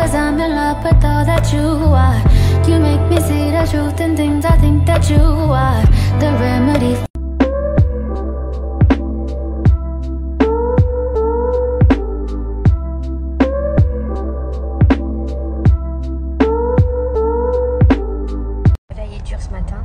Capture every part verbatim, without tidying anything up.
cause I'm in love with all that you are. You make me see the truth in things I think that you are. The remedy. La veille est dure ce matin.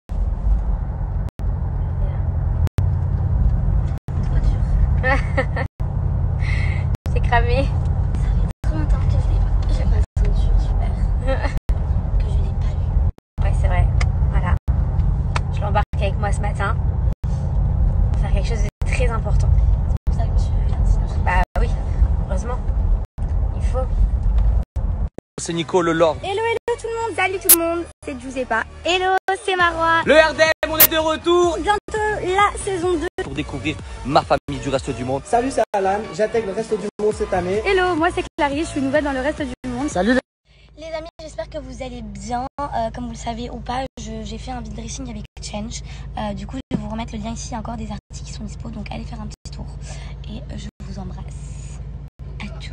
Trop dur. C'est cramé. Ça fait trop longtemps que je l'ai pas. J'ai pas de ceinture, super. Que je l'ai pas vu. Ouais, c'est vrai. Voilà. Je l'embarque avec moi ce matin. Pour faire quelque chose de très important. C'est pour ça que tu viens. Sinon, je... Bah oui, heureusement. Il faut. C'est Nico le Lord. Hello, hello tout le monde. Salut tout le monde. C'est Giuseppa. Hello, c'est Marois. Le R D M, on est de retour. Bientôt la saison deux. Pour découvrir ma famille du reste du monde. Salut, c'est Alan, j'intègre le reste du monde cette année. Hello, moi c'est Clarisse, je suis nouvelle dans le reste du monde. Salut les... Les amis, j'espère que vous allez bien. Euh, comme vous le savez ou pas, j'ai fait un vide dressing avec Change. Euh, du coup, je vais vous remettre le lien ici. Il y a encore des articles qui sont dispo, donc allez faire un petit tour. Et euh, je vous embrasse. À tout.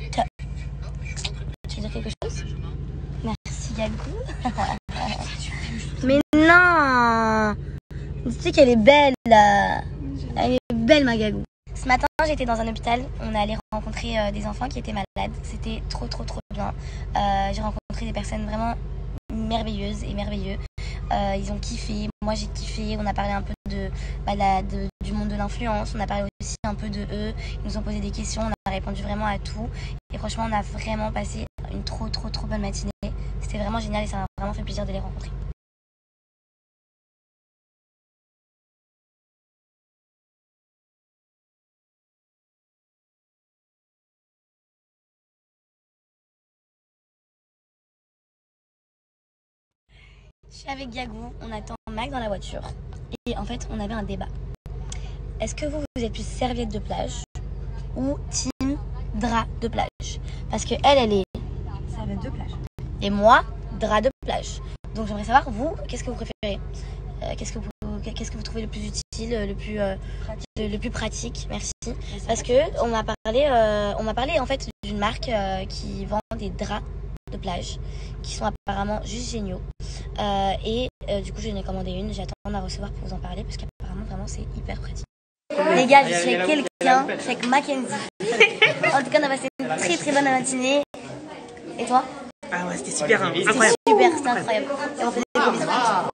Tu veux dire quelque chose? Merci Gagou. Mais non! Tu sais qu'elle est belle. Elle est belle ma Gagou. Ce matin, j'étais dans un hôpital. On est allé rencontrer euh, des enfants qui étaient malades. C'était trop, trop, trop bien. Euh, j'ai rencontré des personnes vraiment merveilleuses et merveilleux. Euh, ils ont kiffé. Moi, j'ai kiffé. On a parlé un peu de, bah, la, de, du monde de l'influence. On a parlé aussi un peu de eux. Ils nous ont posé des questions. On a répondu vraiment à tout. Et franchement, on a vraiment passé une trop, trop, trop bonne matinée. C'était vraiment génial et ça m'a vraiment fait plaisir de les rencontrer. Je suis avec Gagou, on attend Mac dans la voiture et en fait on avait un débat. Est-ce que vous, vous êtes plus serviette de plage ou team drap de plage? Parce que elle, elle est Serviette de plage. et moi, drap de plage. Donc j'aimerais savoir, vous, qu'est-ce que vous préférez? euh, Qu'est-ce que vous qu'est-ce que vous trouvez le plus utile, le plus, euh, le, le plus pratique? Merci. Parce que on m'a parlé, euh, on m'a parlé en fait d'une marque euh, qui vend des draps de plage qui sont apparemment juste géniaux. Euh, et euh, du coup, j'en ai commandé une. J'attends de la recevoir pour vous en parler parce qu'apparemment, vraiment, c'est hyper pratique. Les gars, je suis avec quelqu'un, je suis avec Mackenzie. En tout cas, on a passé une très très bonne matinée. Et toi? Ah ouais, c'était super, hein. C'était Incroyable. super, c'était incroyable. Et on fait des gros bisous.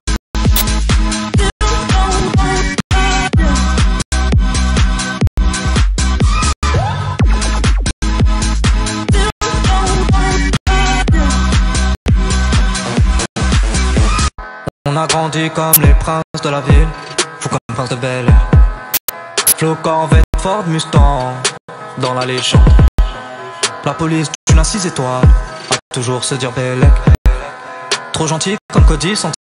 On a grandi comme les princes de la ville, fou comme prince de Bel Air. Flo Corvette, Ford Mustang, dans la légende. La police d'une à six étoiles, à toujours se dire Bellec. Trop gentil comme Cody,